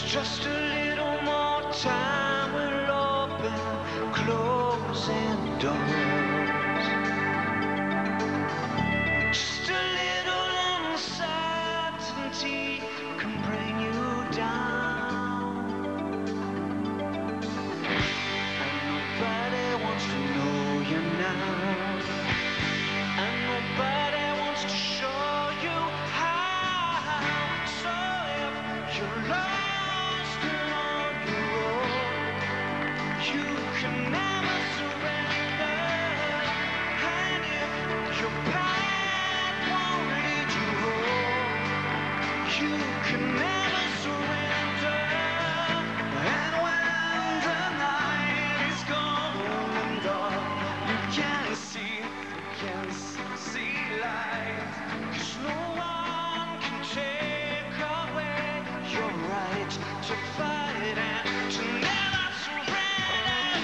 Just a little more time will open closing doors. Just a little uncertainty can bring you down. And nobody wants to know you now. And nobody wants to show you how. So if you're lost and on your own, you can never surrender. And if your path won't lead you home, you can never surrender. And when the night is gone and dark, you can't see light. 'Cause no one can take away your right to fight and to never surrender.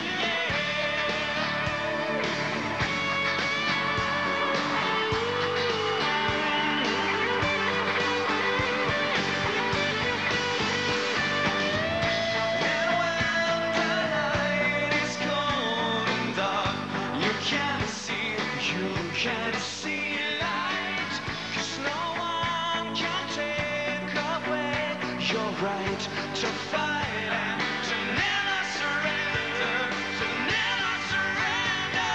And when the night is gone and dark, you can't see light. 'Cause no one can take away your right to fight and to never surrender, to never surrender.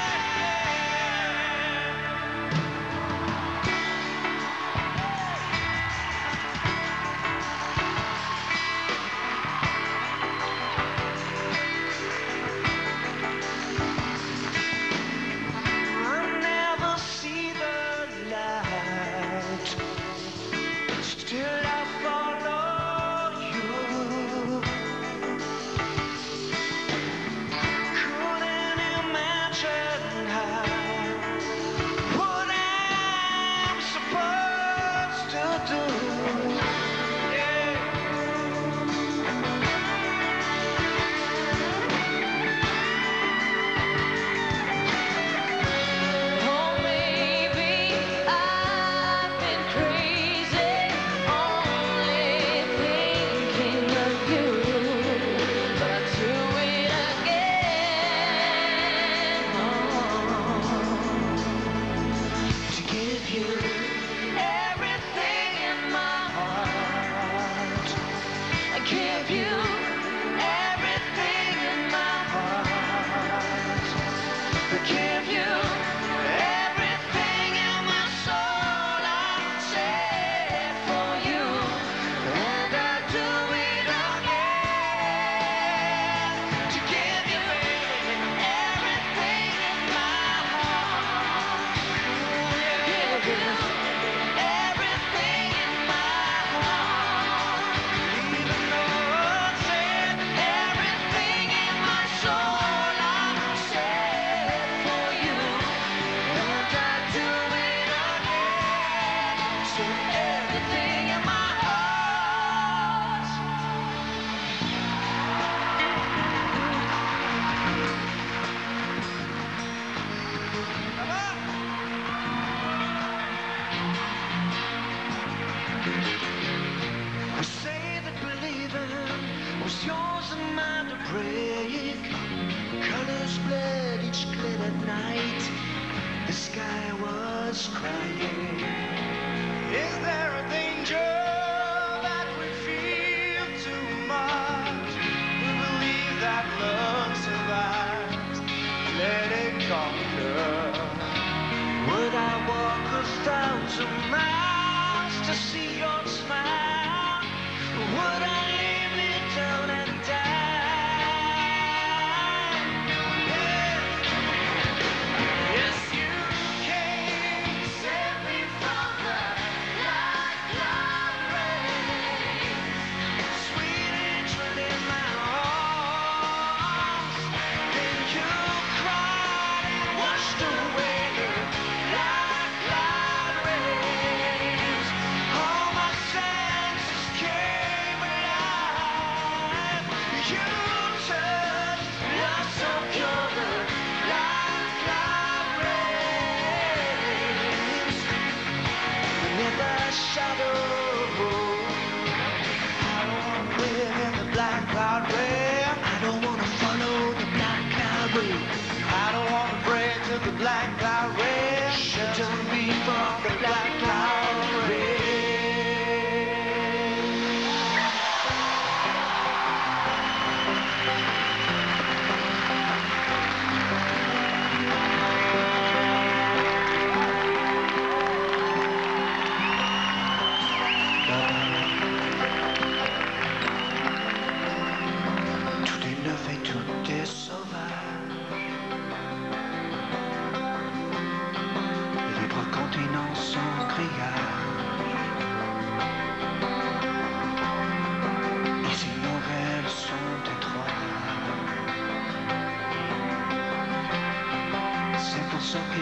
I never see the light, still I follow you. Couldn't imagine what I'm supposed to do. Yeah. Oh, maybe I've been crazy, only thinking of you. But I'll do it again. To give you everything in my heart. I give you everything in my heart. I give you everything in my soul. I'm set for you, and I do it again. To give you everything in my heart. Give you everything in my heart. Even though I said everything in my soul, I'm set for you, and I do it again. So everything in my heart. I say that believing was yours and mine to break. Colors bled each glitter night. The sky was crying. Is there a danger that we feel too much? We believe that love survives. Let it conquer. Would I walk 1,000 miles to see your smile? Or would I lay me down and die? Yeah. Yes, you came, set me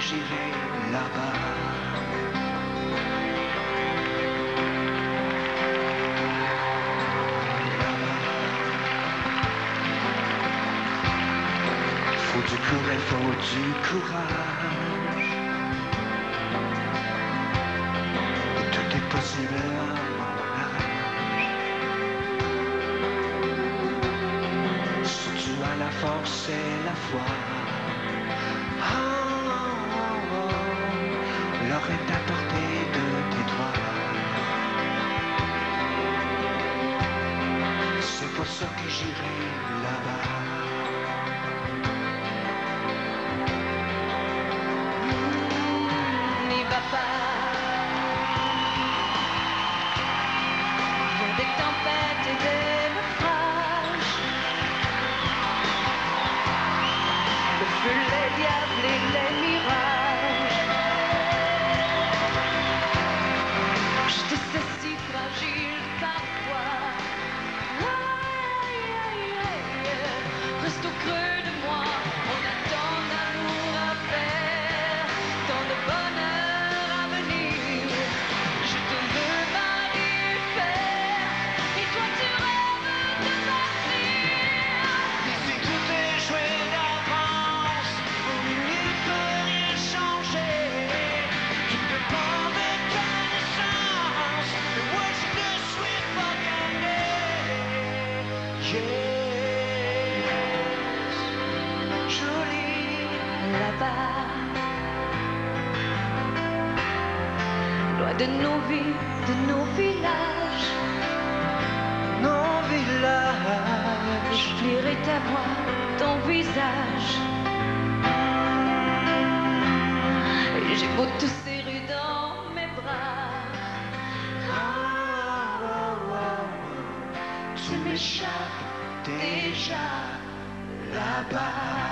j'irai là-bas. Faut du courage, faut du courage. Et tout est possible à mon âge. Si tu as la force et la foi, oh, oh, oh, oh, l'or est à portée de tes doigts. C'est pour ça que j'irai là-bas. N'y va pas. Il y a des tempêtes et des naufrages. Le feu, les diables et les mirages. Je te sais si fragile parfois. Aïe, aïe, aïe. Reste au creux de moi. On a tant d'amour à faire, tant de bonheur à venir. Je te veux marier, faire, et toi tu rêves de partir. Si tout est joué d'avance, il ne peut rien changer. Tout dépend de ta naissance, et moi je ne suis pas gagné. Yes, jolie Là-bas, loin de nos vies, de nos villages, nos villages. j'oublierai ta voix, ton visage. Et j'ai beau te serrer dans mes bras, Tu m'échappes déjà là-bas.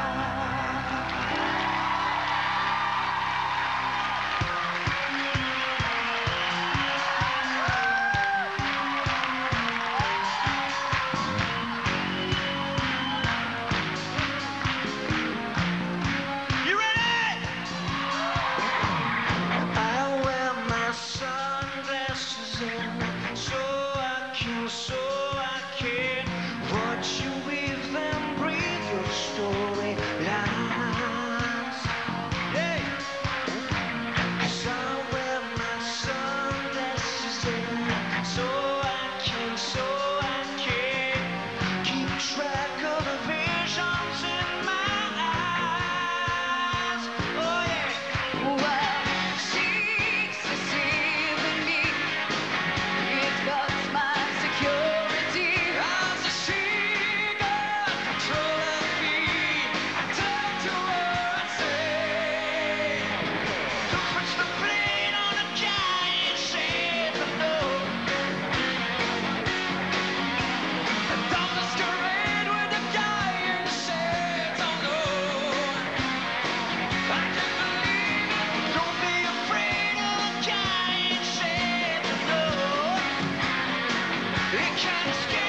You ready? I'll wear my sunglasses so I can watch you weave and breathe your storylines. Hey, 'cause I'll wear my sunglasses so I can keep track of the visions in my eyes. Oh yeah. it cuts my security. As a she-got control of me, I turn to her and say, don't switch the blade on a giant ship, no. And don't masquerade with the guy in the shades, oh no. I can't believe it, don't be afraid of the giant ship, no. It kinda scares